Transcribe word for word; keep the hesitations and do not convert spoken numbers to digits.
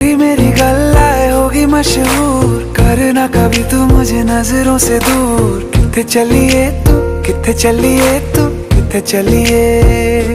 मेरी गल्लाए होगी मशहूर, करना कभी तू मुझे नजरों से दूर। किथे चलिए तू, किथे चलिए तू, किथे चलिए।